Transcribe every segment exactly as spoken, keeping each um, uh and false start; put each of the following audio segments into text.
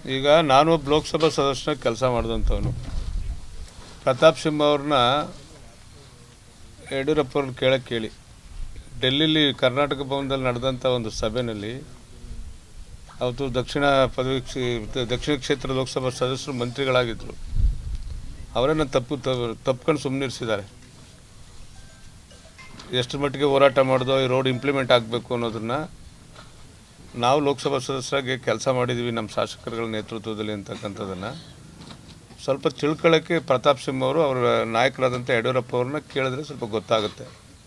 ಈಗ ನಾನು ಒಬ್ಬ ಲೋಕಸಭಾ ಸದಸ್ಯನ ಕೆಲಸ ಮಾಡಿದಂಥವನು. ಪ್ರತಾಪ್ ಸಿಂಹ ಅವ್ರನ್ನ ಯಡಿಯೂರಪ್ಪ ಅವ್ರನ್ನ ಕೇಳಕ್ಕೆ ಕೇಳಿ ಡೆಲ್ಲಿಲಿ ಕರ್ನಾಟಕ ಭವನದಲ್ಲಿ ನಡೆದಂಥ ಒಂದು ಸಭೆಯಲ್ಲಿ ಅವತ್ತು ದಕ್ಷಿಣ ಪದವಿ ದಕ್ಷಿಣ ಕ್ಷೇತ್ರ ಲೋಕಸಭಾ ಸದಸ್ಯರು ಮಂತ್ರಿಗಳಾಗಿದ್ದರು. ಅವರನ್ನು ತಪ್ಪು ತಪ್ಕೊಂಡು ಸುಮ್ಮನಿರಿಸಿದ್ದಾರೆ. ಎಷ್ಟು ಮಟ್ಟಿಗೆ ಹೋರಾಟ ಮಾಡೋದು ಈ ರೋಡ್ ಇಂಪ್ಲಿಮೆಂಟ್ ಆಗಬೇಕು ಅನ್ನೋದನ್ನು ನಾವು ಲೋಕಸಭಾ ಸದಸ್ಯರಾಗಿ ಕೆಲಸ ಮಾಡಿದ್ದೀವಿ ನಮ್ಮ ಶಾಸಕರುಗಳ ನೇತೃತ್ವದಲ್ಲಿ ಅಂತಕ್ಕಂಥದ್ದನ್ನು ಸ್ವಲ್ಪ ತಿಳ್ಕೊಳ್ಳೋಕ್ಕೆ ಪ್ರತಾಪ್ ಸಿಂಹ ಅವರು ಅವರ ನಾಯಕರಾದಂಥ ಯಡಿಯೂರಪ್ಪ ಅವ್ರನ್ನ ಕೇಳಿದ್ರೆ ಸ್ವಲ್ಪ ಗೊತ್ತಾಗುತ್ತೆ.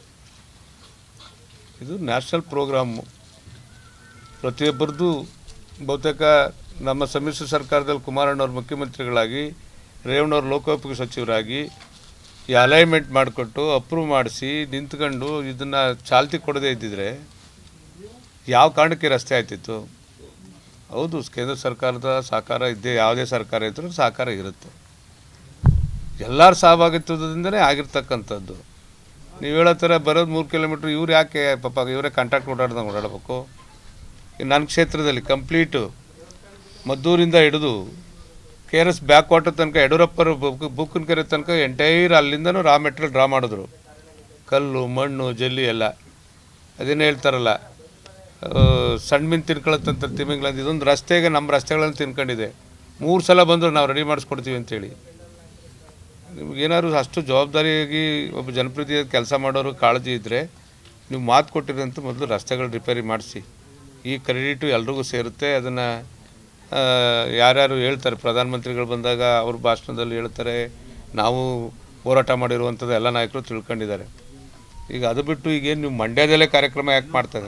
ಇದು ನ್ಯಾಷನಲ್ ಪ್ರೋಗ್ರಾಮು. ಪ್ರತಿಯೊಬ್ಬರದ್ದು ಬಹುತೇಕ ನಮ್ಮ ಸಮ್ಮಿಶ್ರ ಸರ್ಕಾರದಲ್ಲಿ ಕುಮಾರಣ್ಣವ್ರು ಮುಖ್ಯಮಂತ್ರಿಗಳಾಗಿ, ರೇವಣ್ಣವ್ರು ಲೋಕೋಪಯೋಗಿ ಸಚಿವರಾಗಿ ಈ ಅಲೈನ್ಮೆಂಟ್ ಮಾಡಿಕೊಟ್ಟು ಅಪ್ರೂವ್ ಮಾಡಿಸಿ ನಿಂತ್ಕೊಂಡು ಇದನ್ನು ಚಾಲ್ತಿ ಕೊಡದೇ ಇದ್ದಿದ್ರೆ ಯಾವ ಕಾರಣಕ್ಕೆ ರಸ್ತೆ ಆಯ್ತಿತ್ತು? ಹೌದು, ಕೇಂದ್ರ ಸರ್ಕಾರದ ಸಹಕಾರ ಇದ್ದೇ ಯಾವುದೇ ಸರ್ಕಾರ ಇದ್ದರೂ ಸಹಕಾರ ಇರುತ್ತೆ. ಎಲ್ಲರ ಸಹಭಾಗಿತ್ವದಿಂದಲೇ ಆಗಿರ್ತಕ್ಕಂಥದ್ದು. ನೀವು ಹೇಳೋ ಥರ ಬರೋದು ಮೂರು ಕಿಲೋಮೀಟ್ರ್ ಇವ್ರು ಯಾಕೆ ಪಾಪ ಇವರೇ ಕಾಂಟ್ರಾಕ್ಟ್ ಓಡಾಡ್ದಂಗೆ ಓಡಾಡಬೇಕು? ನನ್ನ ಕ್ಷೇತ್ರದಲ್ಲಿ ಕಂಪ್ಲೀಟು ಮದ್ದೂರಿಂದ ಹಿಡಿದು K R S back water ತನಕ ಯಡಿಯೂರಪ್ಪರು ಬುಕ್ಕನ ಕೆರೆ ತನಕ ಎಂಟೈರ್ ಅಲ್ಲಿಂದನೂ ರಾ ಮೆಟೀರಿಯಲ್ ಡ್ರಾ ಮಾಡಿದ್ರು. ಕಲ್ಲು, ಮಣ್ಣು, ಜಲ್ಲಿ ಎಲ್ಲ. ಅದೇನು ಹೇಳ್ತಾರಲ್ಲ, ಸಣ್ಣ ಮೀನು ತಿನ್ಕೊಳತ್ತಂತ ತಿಮಿಂಗ್ಲಂದು ಇದೊಂದು ರಸ್ತೆಗೆ ನಮ್ಮ ರಸ್ತೆಗಳನ್ನು ತಿನ್ಕೊಂಡಿದೆ. ಮೂರು ಸಲ ಬಂದರು ನಾವು ರೆಡಿ ಮಾಡಿಸ್ಕೊಡ್ತೀವಿ ಅಂತೇಳಿ. ನಿಮಗೇನಾದ್ರು ಅಷ್ಟು ಜವಾಬ್ದಾರಿಯಾಗಿ ಒಬ್ಬ ಜನಪ್ರತಿನಿಧಿ ಕೆಲಸ ಮಾಡೋರು ಕಾಳಜಿ ಇದ್ದರೆ ನೀವು ಮಾತು ಕೊಟ್ಟಿರೋಂಥ ಮೊದಲು ರಸ್ತೆಗಳು ರಿಪೇರಿ ಮಾಡಿಸಿ. ಈ ಕ್ರೆಡಿಟು ಎಲ್ರಿಗೂ ಸೇರುತ್ತೆ. ಅದನ್ನು ಯಾರ್ಯಾರು ಹೇಳ್ತಾರೆ, ಪ್ರಧಾನಮಂತ್ರಿಗಳು ಬಂದಾಗ ಅವ್ರ ಭಾಷಣದಲ್ಲಿ ಹೇಳ್ತಾರೆ, ನಾವು ಹೋರಾಟ ಮಾಡಿರುವಂಥದ್ದು ಎಲ್ಲ ನಾಯಕರು ತಿಳ್ಕೊಂಡಿದ್ದಾರೆ. ಈಗ ಅದು ಬಿಟ್ಟು ಈಗೇನು ನೀವು ಮಂಡ್ಯದಲ್ಲೇ ಕಾರ್ಯಕ್ರಮ ಯಾಕೆ ಮಾಡ್ತಾರೆ?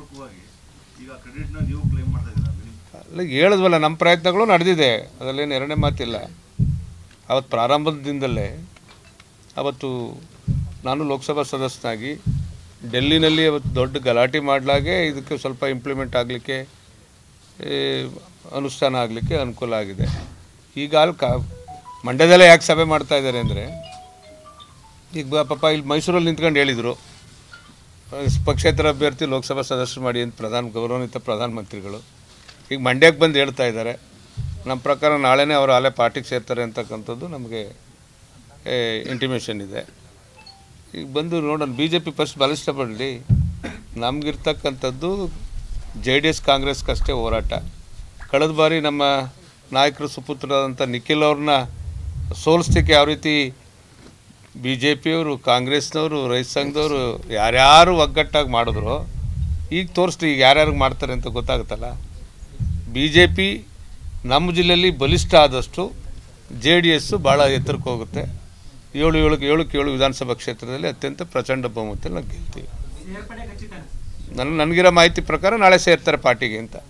ಅಲ್ಲ, ಹೇಳಿದ್ವಲ್ಲ, ನಮ್ಮ ಪ್ರಯತ್ನಗಳು ನಡೆದಿದೆ, ಅದರಲ್ಲೇನು ಎರಡನೇ ಮಾತಿಲ್ಲ. ಅವತ್ತು ಪ್ರಾರಂಭದಿಂದಲೇ ಅವತ್ತು ನಾನು ಲೋಕಸಭಾ ಸದಸ್ಯನಾಗಿ ಡೆಲ್ಲಿನಲ್ಲಿ ಅವತ್ತು ದೊಡ್ಡ ಗಲಾಟೆ ಮಾಡಲಾಗೆ ಇದಕ್ಕೆ ಸ್ವಲ್ಪ ಇಂಪ್ಲಿಮೆಂಟ್ ಆಗಲಿಕ್ಕೆ, ಅನುಷ್ಠಾನ ಆಗಲಿಕ್ಕೆ ಅನುಕೂಲ ಆಗಿದೆ. ಈಗ ಅಲ್ಲಿ ಕಾ ಮಂಡ್ಯದಲ್ಲೇ ಯಾಕೆ ಸಭೆ ಮಾಡ್ತಾಯಿದ್ದಾರೆ ಅಂದರೆ, ಈಗ ಪಾಪ ಇಲ್ಲಿ ಮೈಸೂರಲ್ಲಿ ನಿಂತ್ಕೊಂಡು ಹೇಳಿದರು ಪಕ್ಷೇತರ ಅಭ್ಯರ್ಥಿ ಲೋಕಸಭಾ ಸದಸ್ಯರು ಮಾಡಿ ಅಂತ ಪ್ರಧಾನ ಗೌರವಾನ್ವಿತ ಪ್ರಧಾನಮಂತ್ರಿಗಳು. ಈಗ ಮಂಡ್ಯಕ್ಕೆ ಬಂದು ಹೇಳ್ತಾ ಇದ್ದಾರೆ. ನಮ್ಮ ಪ್ರಕಾರ ನಾಳೆನೇ ಅವರು ಅಲ್ಲೇ ಪಾರ್ಟಿಗೆ ಸೇರ್ತಾರೆ ಅಂತಕ್ಕಂಥದ್ದು ನಮಗೆ ಇಂಟಿಮೇಷನ್ ಇದೆ. ಈಗ ಬಂದು ನೋಡೋಣ, ಬಿ ಜೆ ಪಿ ಫಸ್ಟ್ ಬಲಿಷ್ಠ ಪಡಲಿ. ನಮಗಿರ್ತಕ್ಕಂಥದ್ದು ಜೆ ಡಿ ಎಸ್ ಕಾಂಗ್ರೆಸ್ಗಷ್ಟೇ ಹೋರಾಟ. ಕಳೆದ ಬಾರಿ ನಮ್ಮ ನಾಯಕರು ಸುಪುತ್ರರಾದಂಥ ನಿಖಿಲ್ ಅವ್ರನ್ನ ಸೋಲಿಸ್ಲಿಕ್ಕೆ ಯಾವ ರೀತಿ ಬಿ ಜೆ ಪಿಯವರು, ಕಾಂಗ್ರೆಸ್ನವರು, ರೈತ ಸಂಘದವರು ಯಾರ್ಯಾರು ಒಗ್ಗಟ್ಟಾಗಿ ಮಾಡಿದ್ರು, ಈಗ ತೋರಿಸ್ಲಿ ಈಗ ಯಾರ್ಯಾರಿಗೆ ಮಾಡ್ತಾರೆ ಅಂತ ಗೊತ್ತಾಗುತ್ತಲ್ಲ. ಬಿ ಜೆ ಪಿ ನಮ್ಮ ಜಿಲ್ಲೆಯಲ್ಲಿ ಬಲಿಷ್ಠ ಆದಷ್ಟು ಜೆ ಡಿ ಎಸ್ಸು ಭಾಳ ಎತ್ತರಕ್ಕೆ ಹೋಗುತ್ತೆ. ಏಳು ಏಳಕ್ಕೆ ಏಳಕ್ಕೆ ಏಳು ವಿಧಾನಸಭಾ ಕ್ಷೇತ್ರದಲ್ಲಿ ಅತ್ಯಂತ ಪ್ರಚಂಡ ಬಹುಮತದಲ್ಲಿ ನಾವು ಗೆಲ್ತೀವಿ. ನನ್ನ ನನಗಿರೋ ಮಾಹಿತಿ ಪ್ರಕಾರ ನಾಳೆ ಸೇರ್ತಾರೆ ಪಾರ್ಟಿಗೆ ಅಂತ.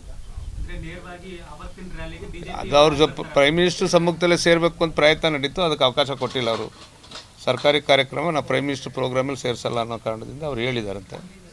ಅದು ಅವ್ರ ಜೊತೆ ಪ್ರೈಮ್ ಮಿನಿಸ್ಟರ್ ಸಮ್ಮುಖದಲ್ಲೇ ಸೇರಬೇಕು ಅಂತ ಪ್ರಯತ್ನ ನಡೀತು, ಅದಕ್ಕೆ ಅವಕಾಶ ಕೊಟ್ಟಿಲ್ಲ ಅವರು. ಸರ್ಕಾರಿ ಕಾರ್ಯಕ್ರಮ ನಾವು ಪ್ರೈಮ್ ಮಿನಿಸ್ಟರ್ ಪ್ರೋಗ್ರಾಮಲ್ಲಿ ಸೇರಿಸಲ್ಲ ಅನ್ನೋ ಕಾರಣದಿಂದ ಅವ್ರು ಹೇಳಿದಾರಂತೆ.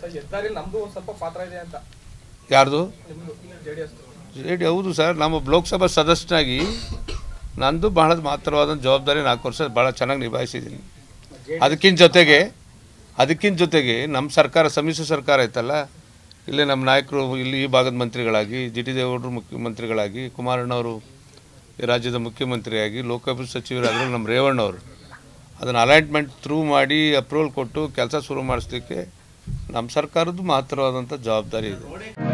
ಯಾರ್ದು? J D. ಹೌದು ಸರ್, ನಮ್ಮ ಲೋಕಸಭಾ ಸದಸ್ಯನಾಗಿ ನಂದು ಬಹಳ ಮಾತ್ರವಾದ ಜವಾಬ್ದಾರಿ ನಾಲ್ಕು ವರ್ಷ ಭಾಳ ಚೆನ್ನಾಗಿ ನಿಭಾಯಿಸಿದ್ದೀನಿ. ಅದಕ್ಕಿಂತ ಜೊತೆಗೆ ಅದಕ್ಕಿಂತ ಜೊತೆಗೆ ನಮ್ಮ ಸರ್ಕಾರ, ಸಮ್ಮಿಶ್ರ ಸರ್ಕಾರ ಐತಲ್ಲ, ಇಲ್ಲೇ ನಮ್ಮ ನಾಯಕರು ಇಲ್ಲಿ ಈ ಭಾಗದ ಮಂತ್ರಿಗಳಾಗಿ, ಜಿ ಟಿ ದೇವೇಗೌಡರು ಮುಖ್ಯಮಂತ್ರಿಗಳಾಗಿ, ಕುಮಾರಣ್ಣವರು ಈ ರಾಜ್ಯದ ಮುಖ್ಯಮಂತ್ರಿಯಾಗಿ, ಲೋಕೋಪಯೋಗಿ ಸಚಿವರಾದರೂ ನಮ್ಮ ರೇವಣ್ಣವರು ಅದನ್ನು ಅಲೈನ್ಮೆಂಟ್ ಥ್ರೂ ಮಾಡಿ ಅಪ್ರೂವಲ್ ಕೊಟ್ಟು ಕೆಲಸ ಶುರು ಮಾಡಿಸ್ಲಿಕ್ಕೆ ನಮ್ಮ ಸರ್ಕಾರದ್ದು ಮಹತ್ತರವಾದಂಥ ಜವಾಬ್ದಾರಿ ಇದೆ.